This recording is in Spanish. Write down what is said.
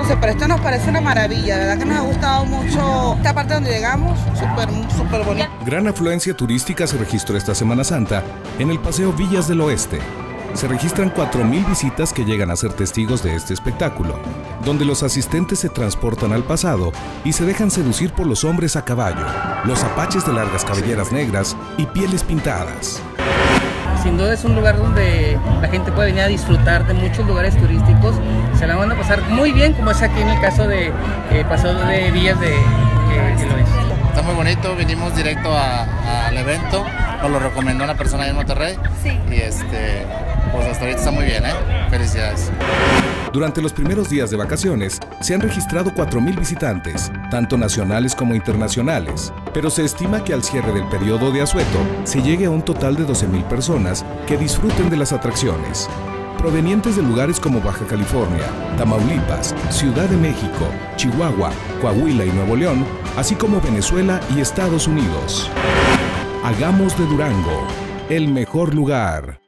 Pero esto nos parece una maravilla, de verdad que nos ha gustado mucho esta parte donde llegamos, súper bonita. Gran afluencia turística se registró esta Semana Santa en el Paseo Villas del Oeste. Se registran 4,000 visitas que llegan a ser testigos de este espectáculo, donde los asistentes se transportan al pasado y se dejan seducir por los hombres a caballo, los apaches de largas cabelleras negras y pieles pintadas. Sin duda es un lugar donde la gente puede venir a disfrutar de muchos lugares turísticos. Se la van a pasar muy bien, como es aquí en el caso de Paseo de Villas del Oeste. Está muy bonito, vinimos directo al evento, nos lo recomendó una persona ahí en Monterrey. Sí. Y pues hasta ahorita está muy bien, felicidades. Durante los primeros días de vacaciones se han registrado 4,000 visitantes, tanto nacionales como internacionales, pero se estima que al cierre del periodo de asueto se llegue a un total de 12,000 personas que disfruten de las atracciones, provenientes de lugares como Baja California, Tamaulipas, Ciudad de México, Chihuahua, Coahuila y Nuevo León, así como Venezuela y Estados Unidos. Hagamos de Durango el mejor lugar.